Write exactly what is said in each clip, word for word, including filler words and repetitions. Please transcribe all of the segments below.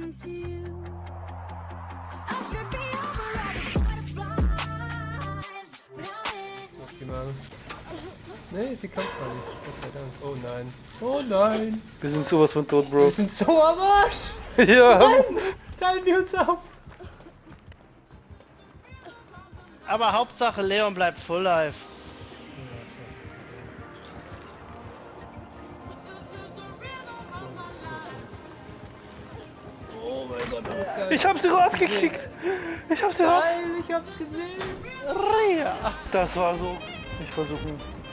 Optimal. Nee, sie kommt gar nicht. Gott sei Dank. Oh nein. Oh nein. Wir sind sowas von tot, Bro. Wir sind so am Arsch. Ja. Nein. Teilen wir uns auf. Aber Hauptsache Leon bleibt full life. Oh mein Gott, das ist geil. Ich hab sie rausgekickt. Ich hab sie raus. Geil, ich hab's gesehen. Das war so. Ich versuche.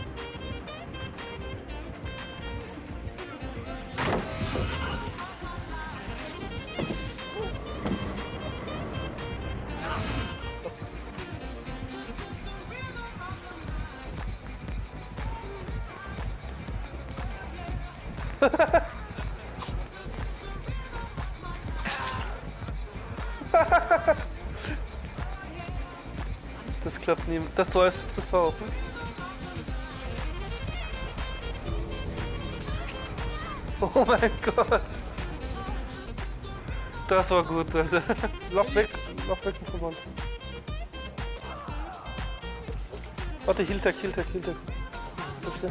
Das klappt nie. Das Tor ist das Tor offen. Oh mein Gott. Das war gut, Alter. Lauf weg, lauf weg vom Verband. Warte, Hiltag, Hiltag, Hiltag. Okay.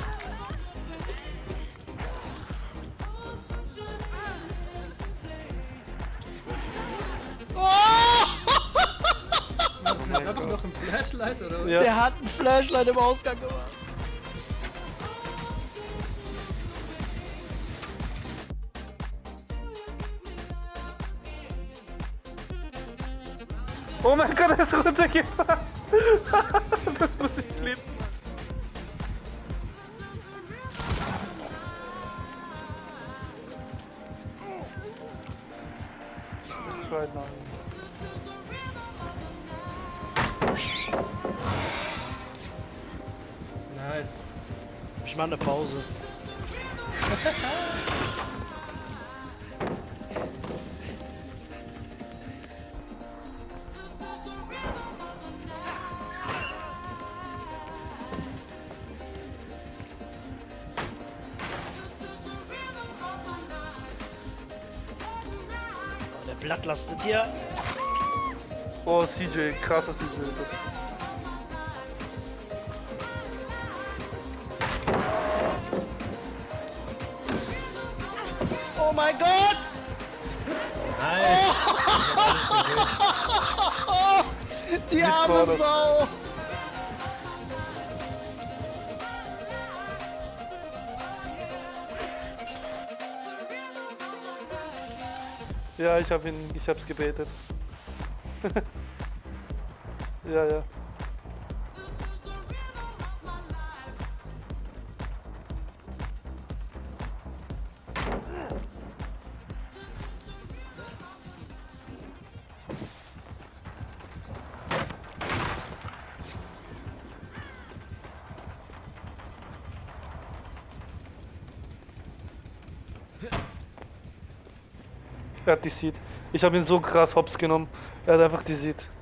Einfach noch ein Flashlight oder was? Ja. Der hat ein Flashlight im Ausgang gemacht. Oh mein Gott, er ist runtergefahren. Das muss ich klippen. Das war lang. Nice. Ich mach eine Pause. Der Blatt lastet hier. Oh, C J, krasser C J. Oh mein Gott! Nice. Oh, die arme Vorder- Sau! Ja, ich hab ihn, ich hab's gebetet. Ja, ja. Er hat die Seed. Ich habe ihn so krass hops genommen. Er hat einfach die Seed.